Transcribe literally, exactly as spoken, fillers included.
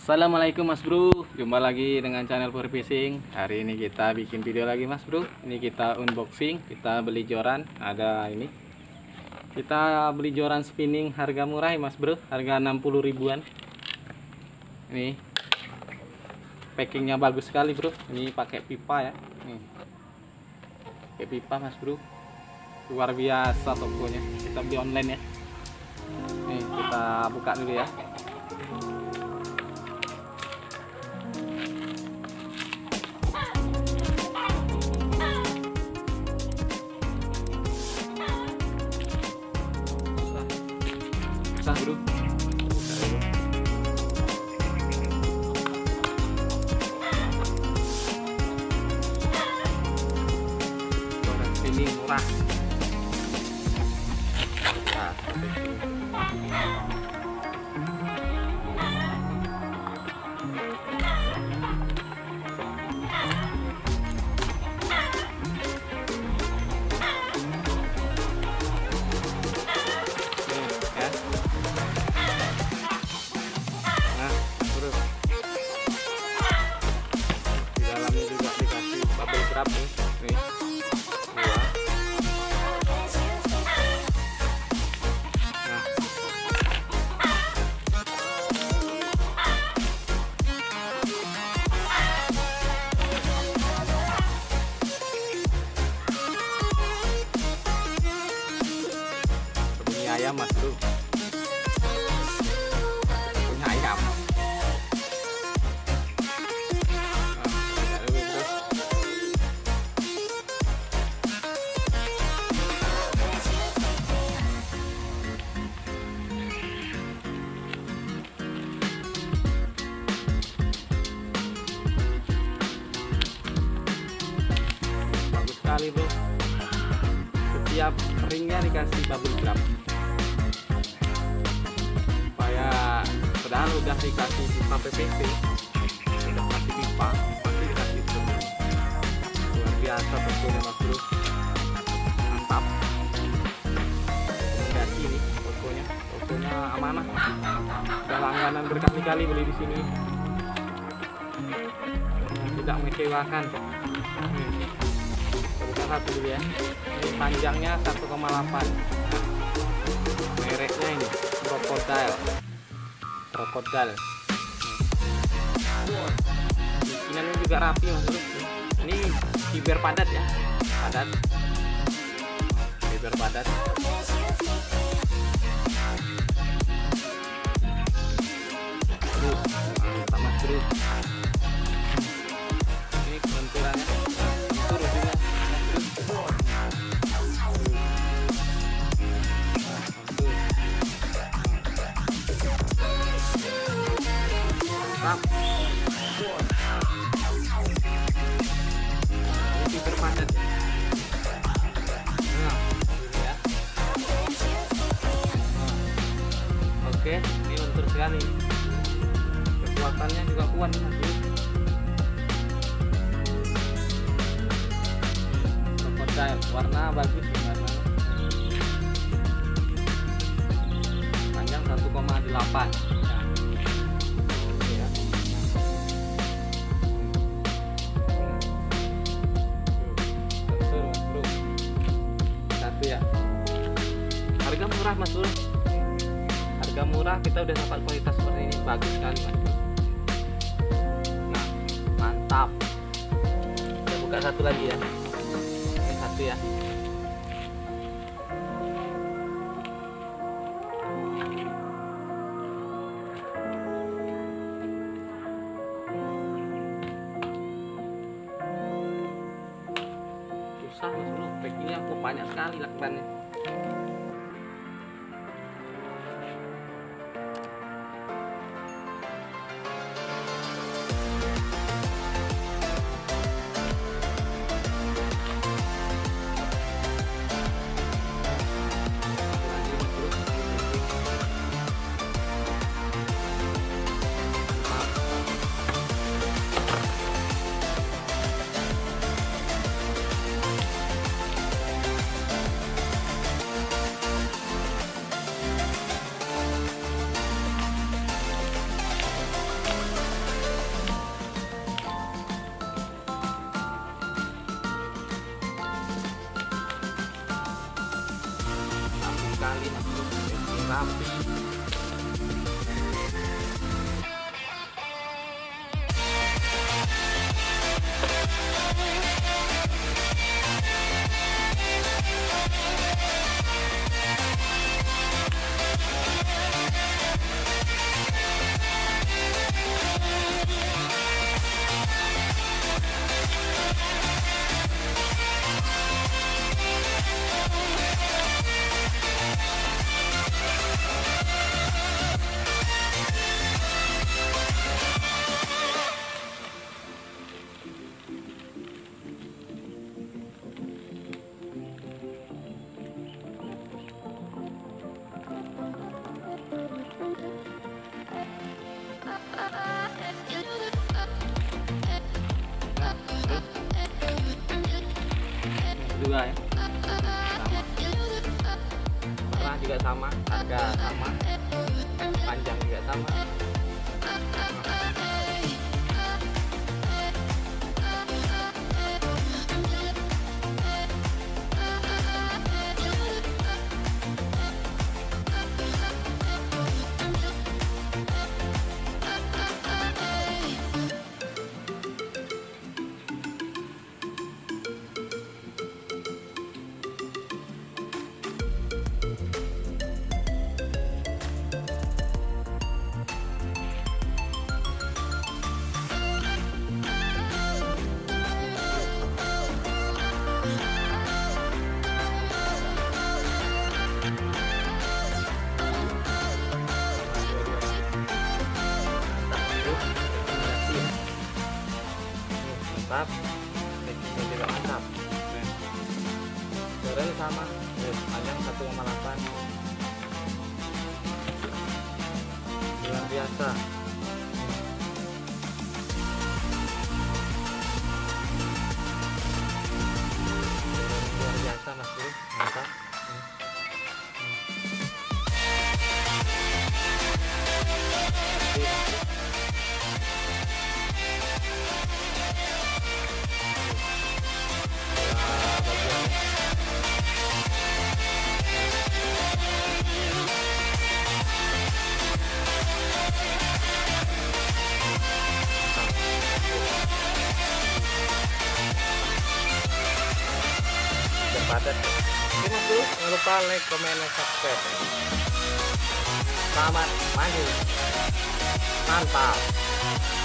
Assalamualaikum Mas Bro, jumpa lagi dengan channel Pur Fishing. Hari ini kita bikin video lagi Mas Bro. Ini kita unboxing, kita beli joran. Ada ini, kita beli joran spinning harga murah ya Mas Bro, harga enam puluh ribuan. Ini packingnya bagus sekali Bro. Ini pakai pipa ya. Nih, pakai pipa Mas Bro, luar biasa tokonya. Kita beli online ya. Nih kita buka dulu ya. Bro, joran spinning murah. Nah, nih, nih, dua. Nah, bunyi ayam Mas Bro, punya ayam. Sekali Bro, setiap ringnya dikasih bubble wrap supaya, padahal udah dikasih pipa P V C, udah kasih pipa pasti dikasih itu. Luar biasa tentunya Mas Bro, mantap. Rekomendasi ini tokonya, tokonya amanah, udah langganan berkali-kali beli di sini, tidak mengecewakan. hmm. Satu dulu ya. Ini panjangnya satu koma delapan. Nah, mereknya ini Crocodile. Crocodile. Bikinannya juga rapi Mas Bro. Ini fiber padat ya. Padat. Fiber padat. Bro, mantap Mas Bro. Ini kelenturannya. Turun juga. Mantap. Ini berpadat ya. Nah, ya. Oke, ini lentur sekali. Kekuatannya juga kuat nih Mas Bro. Crocodile, warna bagus ya, warna. Panjang satu koma delapan. Ya, harga murah Mas Bro, harga murah, kita udah dapat kualitas seperti ini, bagus sekali Mas Bro. Nah, mantap. Kita buka satu lagi ya, ini satu ya. Susah Mas Bro, packingnya aku banyak sekali lakukannya. juga ya, sama. Warna juga sama, harga sama, panjang juga sama. Mantap, teksturnya juga mantap. Goreng sama, panjang satu koma delapan, luar biasa. Luar biasa Mas Bro, mantap. Padat. Oke Mas Bro, jangan lupa like, komen, dan subscribe. Selamat makan. Mantap.